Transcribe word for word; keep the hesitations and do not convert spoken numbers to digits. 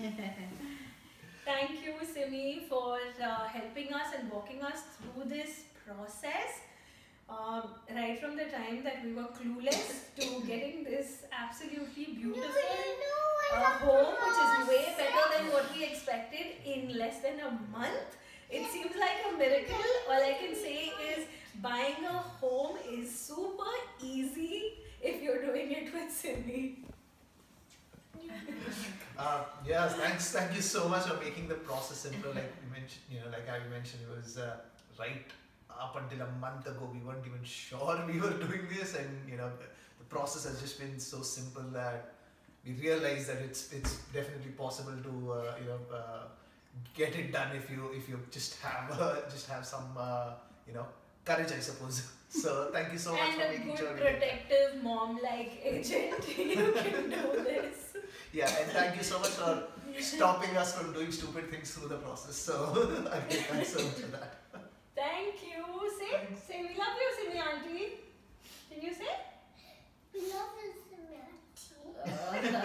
Thank you, Simi, for uh, helping us and walking us through this process. Um, right from the time that we were clueless to getting this absolutely beautiful uh, home, which is way better than what we expected in less than a month. It seems like a miracle. All I can say is buying a home is super easy if you're doing it with Simi. Uh, yes, thanks. Thank you so much for making the process simple. Like you mentioned, you know, like I mentioned, it was uh, right up until a month ago we weren't even sure we were doing this, and you know, the process has just been so simple that we realized that it's it's definitely possible to uh, you know uh, get it done if you if you just have uh, just have some uh, you know courage, I suppose. So thank you so much and for making a sure. good protective mom-like agent. You can do this. Yeah, and thank you so much for stopping us from doing stupid things through the process. So again, thanks so much for that.